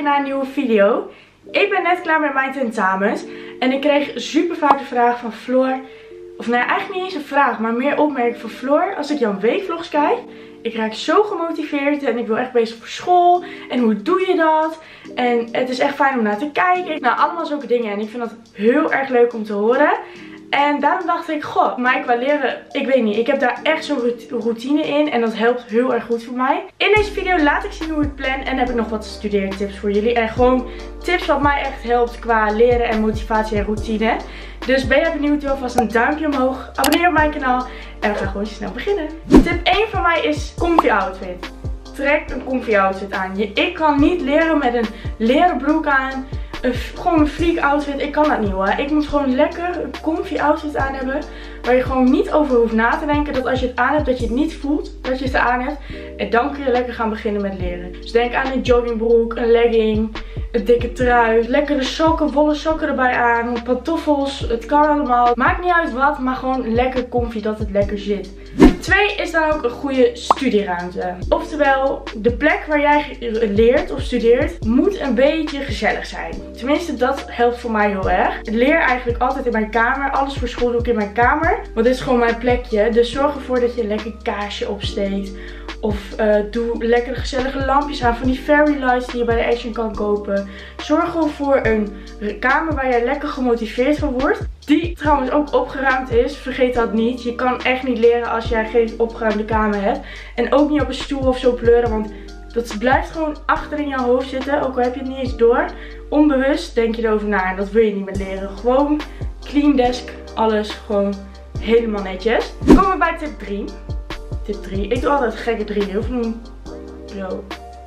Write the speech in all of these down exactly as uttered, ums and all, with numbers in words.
kijken naar een nieuwe video. Ik ben net klaar met mijn tentamens en ik kreeg super vaak de vraag van Floor, of nou ja, eigenlijk niet eens een vraag, maar meer opmerking van Floor. Als ik jouw weekvlogs kijk, ik raak zo gemotiveerd en ik wil echt bezig voor school. En hoe doe je dat? En het is echt fijn om naar te kijken. Nou, allemaal zulke dingen en ik vind dat heel erg leuk om te horen. En daarom dacht ik, goh, mij qua leren, ik weet niet, ik heb daar echt zo'n routine in en dat helpt heel erg goed voor mij. In deze video laat ik zien hoe ik plan en heb ik nog wat studeertips voor jullie. En gewoon tips wat mij echt helpt qua leren en motivatie en routine. Dus ben je benieuwd, doe alvast een duimpje omhoog, abonneer op mijn kanaal en we gaan gewoon snel beginnen. Tip één van mij is comfy outfit. Trek een comfy outfit aan. Ik kan niet leren met een leren broek aan. Een, gewoon een freak outfit, ik kan dat niet hoor. Ik moet gewoon lekker een comfy outfit aan hebben. Waar je gewoon niet over hoeft na te denken. Dat als je het aan hebt, dat je het niet voelt dat je het aan hebt. En dan kun je lekker gaan beginnen met leren. Dus denk aan een joggingbroek, een legging, een dikke trui. Lekkere sokken, wollen sokken erbij aan. Pantoffels, het kan allemaal. Maakt niet uit wat, maar gewoon lekker comfy, dat het lekker zit. Tip twee is dan ook een goede studieruimte. Oftewel, de plek waar jij leert of studeert moet een beetje gezellig zijn. Tenminste, dat helpt voor mij heel erg. Ik leer eigenlijk altijd in mijn kamer. Alles voor school doe ik in mijn kamer. Want dit is gewoon mijn plekje. Dus zorg ervoor dat je een lekker kaarsje opsteekt. Of uh, doe lekkere gezellige lampjes aan. Van die fairy lights die je bij de Action kan kopen. Zorg gewoon voor een kamer waar je lekker gemotiveerd van wordt. Die trouwens ook opgeruimd is. Vergeet dat niet. Je kan echt niet leren als jij geen opgeruimde kamer hebt. En ook niet op een stoel of zo pleuren. Want dat blijft gewoon achter in je hoofd zitten. Ook al heb je het niet eens door. Onbewust denk je erover na. En dat wil je niet meer leren. Gewoon clean desk. Alles gewoon helemaal netjes. Dan komen we bij tip drie. Tip drie. Ik doe altijd gekke drie. Heel veel. Zo.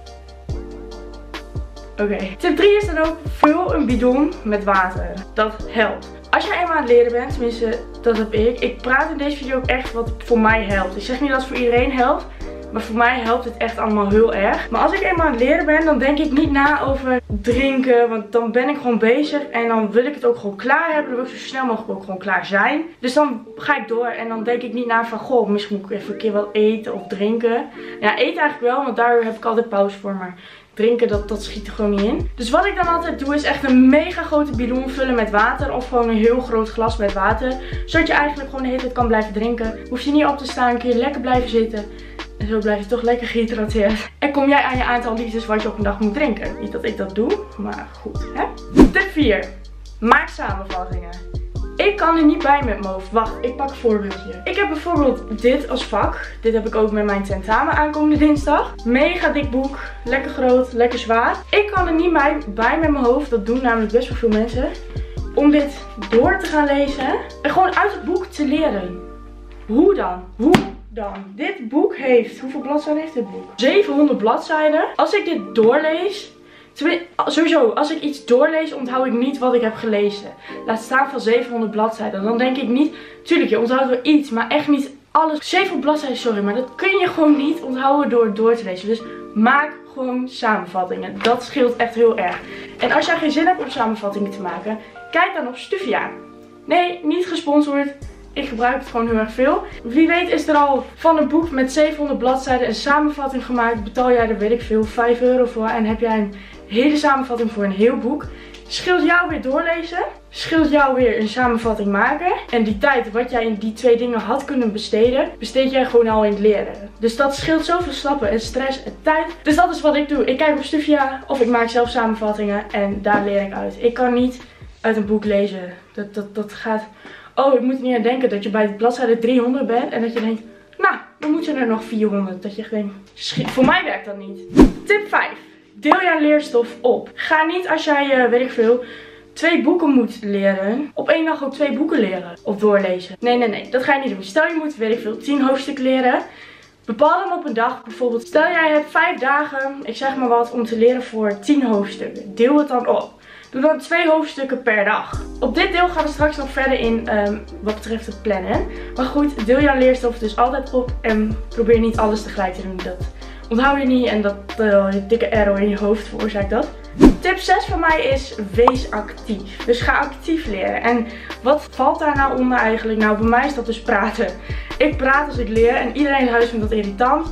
Oké. Okay. Tip drie is dan ook vul een bidon met water. Dat helpt. Als jij eenmaal aan het leren bent, tenminste dat heb ik. Ik praat in deze video ook echt wat voor mij helpt. Ik zeg niet dat het voor iedereen helpt. Maar voor mij helpt het echt allemaal heel erg. Maar als ik eenmaal aan het leren ben, dan denk ik niet na over drinken. Want dan ben ik gewoon bezig. En dan wil ik het ook gewoon klaar hebben. Dan wil ik zo snel mogelijk ook gewoon klaar zijn. Dus dan ga ik door. En dan denk ik niet na van, goh, misschien moet ik even een keer wat eten of drinken. Ja, eten eigenlijk wel, want daar heb ik altijd pauze voor. Maar drinken, dat, dat schiet er gewoon niet in. Dus wat ik dan altijd doe, is echt een mega grote bidon vullen met water. Of gewoon een heel groot glas met water. Zodat je eigenlijk gewoon de hele tijd kan blijven drinken. Hoef je niet op te staan, kun je lekker blijven zitten. En zo blijf je toch lekker gehydrateerd. En kom jij aan je aantal liters wat je op een dag moet drinken. Niet dat ik dat doe, maar goed. Hè? Tip vier. Maak samenvattingen. Ik kan er niet bij met mijn hoofd. Wacht, ik pak een voorbeeldje. Ik heb bijvoorbeeld dit als vak. Dit heb ik ook met mijn tentamen aankomende dinsdag. Mega dik boek. Lekker groot, lekker zwaar. Ik kan er niet bij, bij met mijn hoofd. Dat doen namelijk best wel veel mensen. Om dit door te gaan lezen. En gewoon uit het boek te leren. Hoe dan? Hoe? Dan. Dit boek heeft, hoeveel bladzijden heeft dit boek? zevenhonderd bladzijden. Als ik dit doorlees, sowieso, als ik iets doorlees, onthoud ik niet wat ik heb gelezen. Laat staan van zevenhonderd bladzijden. Dan denk ik niet, tuurlijk, je onthoudt wel iets, maar echt niet alles. zevenhonderd bladzijden, sorry, maar dat kun je gewoon niet onthouden door het door te lezen. Dus maak gewoon samenvattingen. Dat scheelt echt heel erg. En als jij geen zin hebt om samenvattingen te maken, kijk dan op Stuvia. Nee, niet gesponsord. Ik gebruik het gewoon heel erg veel. Wie weet is er al van een boek met zevenhonderd bladzijden een samenvatting gemaakt. Betaal jij er, weet ik veel, vijf euro voor. En heb jij een hele samenvatting voor een heel boek. Scheelt jou weer doorlezen. Scheelt jou weer een samenvatting maken. En die tijd wat jij in die twee dingen had kunnen besteden, besteed jij gewoon al in het leren. Dus dat scheelt zoveel stappen en stress en tijd. Dus dat is wat ik doe. Ik kijk op Stuvia of ik maak zelf samenvattingen en daar leer ik uit. Ik kan niet uit een boek lezen. Dat, dat, dat gaat... Oh, ik moet er niet aan denken dat je bij de bladzijde driehonderd bent en dat je denkt, nou, dan moet je er nog vierhonderd. Dat je denkt, schiet, voor mij werkt dat niet. Tip vijf. Deel jouw leerstof op. Ga niet als jij, uh, weet ik veel, twee boeken moet leren, op één dag ook twee boeken leren of doorlezen. Nee, nee, nee, dat ga je niet doen. Stel je moet, weet ik veel, tien hoofdstukken leren. Bepaal dan op een dag, bijvoorbeeld, stel jij hebt vijf dagen, ik zeg maar wat, om te leren voor tien hoofdstukken. Deel het dan op. Doe dan twee hoofdstukken per dag. Op dit deel gaan we straks nog verder in um, wat betreft het plannen. Maar goed, deel jouw leerstof dus altijd op en probeer niet alles tegelijk te doen. Dat onthoud je niet en dat uh, dikke arrow in je hoofd veroorzaakt dat. Tip zes van mij is, wees actief. Dus ga actief leren. En wat valt daar nou onder eigenlijk? Nou, bij mij is dat dus praten. Ik praat als ik leer en iedereen in huis vindt dat irritant.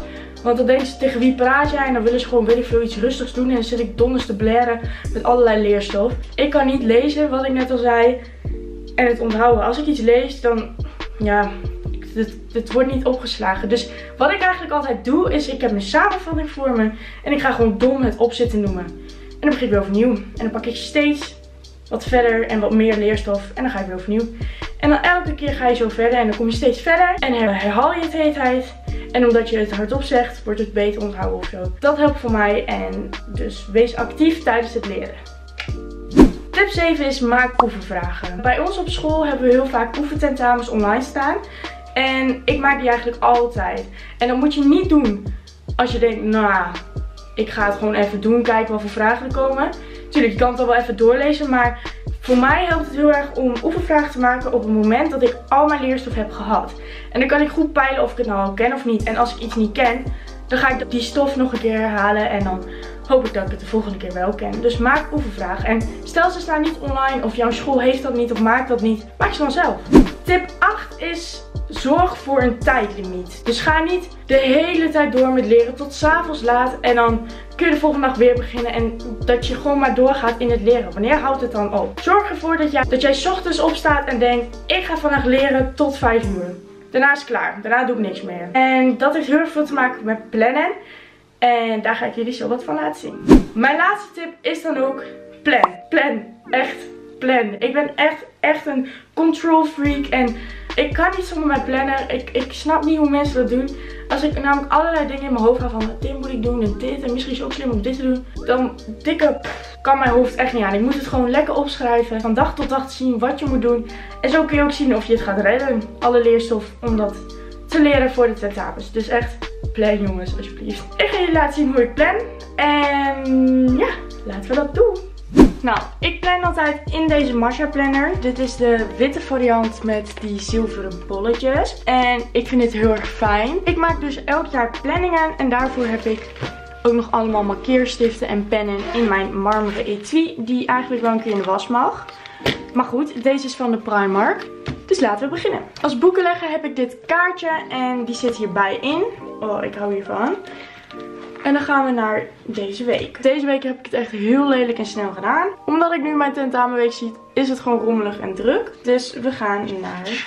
Want dan denken ze, tegen wie praat jij? En dan willen ze gewoon, weet ik veel, iets rustigs doen. En dan zit ik donders te blaren met allerlei leerstof. Ik kan niet lezen, wat ik net al zei. En het onthouden. Als ik iets lees, dan, ja, het, het wordt niet opgeslagen. Dus wat ik eigenlijk altijd doe, is ik heb mijn samenvatting voor me. En ik ga gewoon dom het opzitten noemen. En dan begin ik weer overnieuw. En dan pak ik steeds wat verder en wat meer leerstof. En dan ga ik weer overnieuw. En dan elke keer ga je zo verder. En dan kom je steeds verder. En herhaal je het de hele tijd. En omdat je het hardop zegt, wordt het beter onthouden of zo. Dat helpt voor mij. En dus wees actief tijdens het leren. Tip zeven is maak oefenvragen. Bij ons op school hebben we heel vaak oefententamens online staan. En ik maak die eigenlijk altijd. En dat moet je niet doen als je denkt, nou, ik ga het gewoon even doen. Kijken wat voor vragen er komen. Tuurlijk, je kan het al wel even doorlezen. Maar voor mij helpt het heel erg om oefenvragen te maken op het moment dat ik al mijn leerstof heb gehad. En dan kan ik goed peilen of ik het nou al ken of niet. En als ik iets niet ken, dan ga ik die stof nog een keer herhalen. En dan hoop ik dat ik het de volgende keer wel ken. Dus maak oefenvragen. En stel ze staan niet online of jouw school heeft dat niet of maakt dat niet. Maak ze dan zelf. Tip acht is zorg voor een tijdlimiet. Dus ga niet de hele tijd door met leren tot 's avonds laat. En dan kun je de volgende dag weer beginnen. En dat je gewoon maar doorgaat in het leren. Wanneer houdt het dan op? Zorg ervoor dat jij, dat jij 's ochtends opstaat en denkt, ik ga vandaag leren tot vijf uur. Daarna is het klaar. Daarna doe ik niks meer. En dat heeft heel erg veel te maken met plannen. En daar ga ik jullie zo wat van laten zien. Mijn laatste tip is dan ook plan. Plan. Echt plan. Ik ben echt, echt een control freak. En ik kan niet zonder mijn planner. Ik, ik snap niet hoe mensen dat doen. Als ik namelijk allerlei dingen in mijn hoofd ga van dit moet ik doen en dit. En misschien is het ook slim om dit te doen. Dan dikke pff, kan mijn hoofd echt niet aan. Ik moet het gewoon lekker opschrijven. Van dag tot dag te zien wat je moet doen. En zo kun je ook zien of je het gaat redden. Alle leerstof om dat te leren voor de tentamens. Dus echt plan jongens, alsjeblieft. Ik ga jullie laten zien hoe ik plan. En ja, laten we dat doen. Nou, ik plan altijd in deze Masha planner. Dit is de witte variant met die zilveren bolletjes. En ik vind dit heel erg fijn. Ik maak dus elk jaar planningen. En daarvoor heb ik ook nog allemaal markeerstiften en pennen in mijn marmeren etui. Die eigenlijk wel een keer in de was mag. Maar goed, deze is van de Primark. Dus laten we beginnen. Als boekenlegger heb ik dit kaartje en die zit hierbij in. Oh, ik hou hiervan. En dan gaan we naar deze week. Deze week heb ik het echt heel lelijk en snel gedaan. Omdat ik nu mijn tentamenweek zie, is het gewoon rommelig en druk. Dus we gaan naar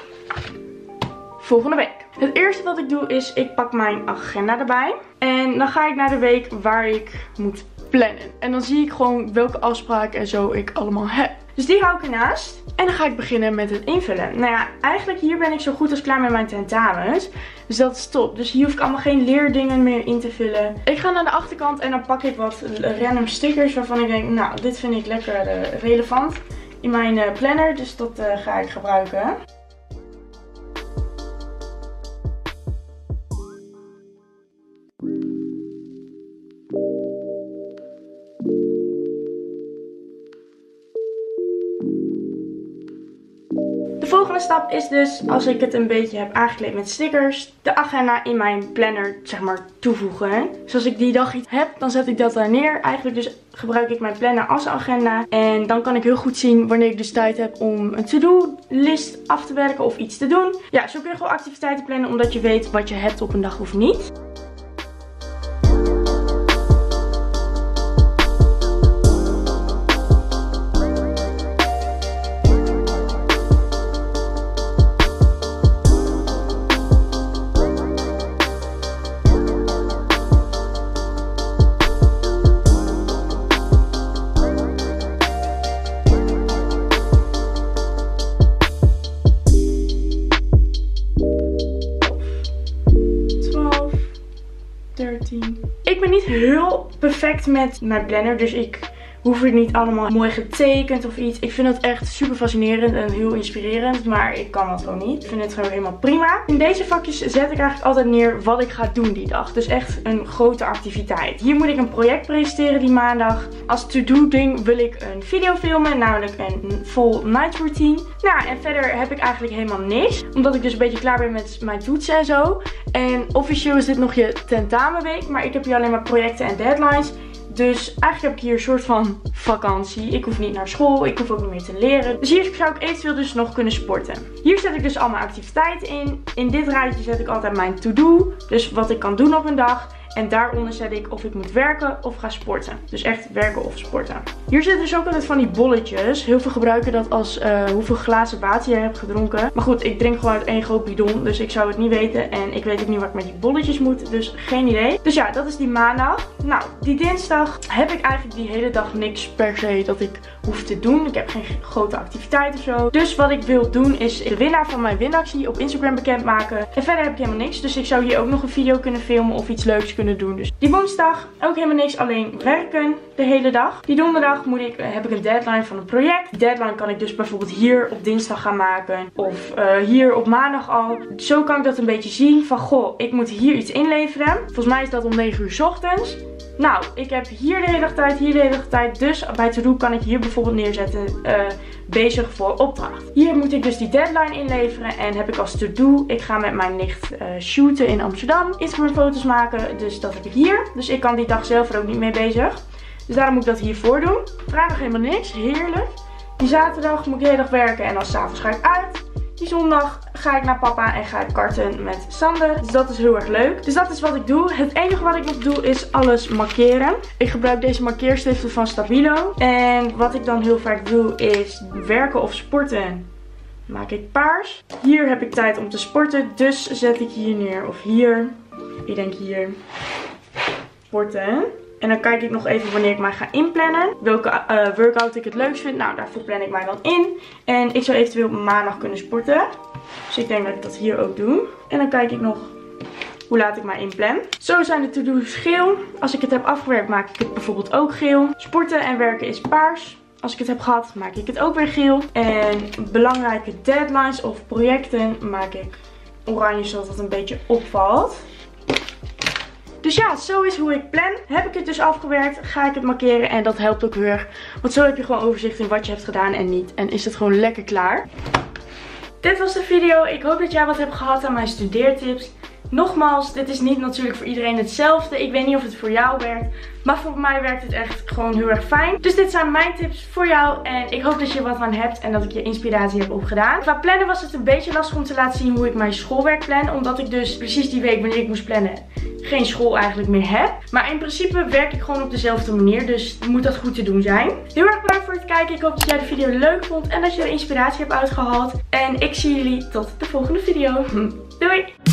volgende week. Het eerste wat ik doe is, ik pak mijn agenda erbij. En dan ga ik naar de week waar ik moet plannen. En dan zie ik gewoon welke afspraken en zo ik allemaal heb. Dus die hou ik ernaast. En dan ga ik beginnen met het invullen. Nou ja, eigenlijk hier ben ik zo goed als klaar met mijn tentamens. Dus dat is top. Dus hier hoef ik allemaal geen leerdingen meer in te vullen. Ik ga naar de achterkant en dan pak ik wat random stickers waarvan ik denk, nou, dit vind ik lekker uh, relevant in mijn uh, planner. Dus dat uh, ga ik gebruiken. De volgende stap is dus, als ik het een beetje heb aangekleed met stickers, de agenda in mijn planner, zeg maar, toevoegen. Dus als ik die dag iets heb, dan zet ik dat daar neer. Eigenlijk dus gebruik ik mijn planner als agenda. En dan kan ik heel goed zien wanneer ik dus tijd heb om een to-do-list af te werken of iets te doen. Ja, zo kun je gewoon activiteiten plannen, omdat je weet wat je hebt op een dag of niet. Ik ben niet heel perfect met mijn planner, dus ik hoef het niet allemaal mooi getekend of iets. Ik vind het echt super fascinerend en heel inspirerend, maar ik kan dat gewoon niet. Ik vind het gewoon helemaal prima. In deze vakjes zet ik eigenlijk altijd neer wat ik ga doen die dag. Dus echt een grote activiteit. Hier moet ik een project presenteren die maandag. Als to-do ding wil ik een video filmen, namelijk een full night routine. Nou, en verder heb ik eigenlijk helemaal niks. Omdat ik dus een beetje klaar ben met mijn toetsen en zo. En officieel is dit nog je tentamenweek, maar ik heb hier alleen maar projecten en deadlines. Dus eigenlijk heb ik hier een soort van vakantie. Ik hoef niet naar school, ik hoef ook niet meer te leren. Dus hier zou ik eventueel dus nog kunnen sporten. Hier zet ik dus al mijn activiteiten in. In dit rijtje zet ik altijd mijn to-do. Dus wat ik kan doen op een dag. En daaronder zet ik of ik moet werken of ga sporten. Dus echt werken of sporten. Hier zitten dus ook altijd van die bolletjes. Heel veel gebruiken dat als uh, hoeveel glazen water je hebt gedronken. Maar goed, ik drink gewoon uit één groot bidon. Dus ik zou het niet weten. En ik weet ook niet wat ik met die bolletjes moet. Dus geen idee. Dus ja, dat is die maandag. Nou, die dinsdag heb ik eigenlijk die hele dag niks per se dat ik hoef te doen. Ik heb geen grote activiteit of zo. Dus wat ik wil doen is de winnaar van mijn winactie op Instagram bekendmaken. En verder heb ik helemaal niks. Dus ik zou hier ook nog een video kunnen filmen of iets leuks kunnen doen. Dus die woensdag ook helemaal niks, alleen werken de hele dag. Die donderdag moet ik, heb ik een deadline van een project. Die deadline kan ik dus bijvoorbeeld hier op dinsdag gaan maken. Of uh, hier op maandag al. Zo kan ik dat een beetje zien van goh, ik moet hier iets inleveren. Volgens mij is dat om negen uur 's ochtends. Nou, ik heb hier de hele dag tijd, hier de hele dag tijd. Dus bij to-do kan ik hier bijvoorbeeld neerzetten, uh, bezig voor opdracht. Hier moet ik dus die deadline inleveren en heb ik als to-do. Ik ga met mijn nicht uh, shooten in Amsterdam. Instagram foto's maken, dus dat heb ik hier. Dus ik kan die dag zelf er ook niet mee bezig. Dus daarom moet ik dat hiervoor doen. Vrijdag helemaal niks, heerlijk. Die zaterdag moet ik de hele dag werken en dan 's avonds ga ik uit. Die zondag ga ik naar papa en ga ik karten met Sander. Dus dat is heel erg leuk. Dus dat is wat ik doe. Het enige wat ik nog doe is alles markeren. Ik gebruik deze markeerstiften van Stabilo. En wat ik dan heel vaak doe is werken of sporten. Maak ik paars. Hier heb ik tijd om te sporten. Dus zet ik hier neer of hier. Ik denk hier. Sporten. En dan kijk ik nog even wanneer ik mij ga inplannen. Welke uh, workout ik het leukst vind. Nou, daarvoor plan ik mij dan in. En ik zou eventueel maandag kunnen sporten. Dus ik denk dat ik dat hier ook doe. En dan kijk ik nog hoe laat ik mij inplan. Zo zijn de to-do's geel. Als ik het heb afgewerkt maak ik het bijvoorbeeld ook geel. Sporten en werken is paars. Als ik het heb gehad maak ik het ook weer geel. En belangrijke deadlines of projecten maak ik oranje zodat het een beetje opvalt. Dus ja, zo is hoe ik plan. Heb ik het dus afgewerkt, ga ik het markeren en dat helpt ook heel erg. Want zo heb je gewoon overzicht in wat je hebt gedaan en niet. En is het gewoon lekker klaar. Dit was de video. Ik hoop dat jij wat hebt gehad aan mijn studeertips. Nogmaals, dit is niet natuurlijk voor iedereen hetzelfde. Ik weet niet of het voor jou werkt. Maar voor mij werkt het echt gewoon heel erg fijn. Dus dit zijn mijn tips voor jou. En ik hoop dat je er wat aan hebt en dat ik je inspiratie heb opgedaan. Qua plannen was het een beetje lastig om te laten zien hoe ik mijn schoolwerk plan. Omdat ik dus precies die week wanneer ik moest plannen geen school eigenlijk meer heb. Maar in principe werk ik gewoon op dezelfde manier. Dus moet dat goed te doen zijn. Heel erg bedankt voor het kijken. Ik hoop dat jij de video leuk vond. En dat je er inspiratie hebt uitgehaald. En ik zie jullie tot de volgende video. Doei!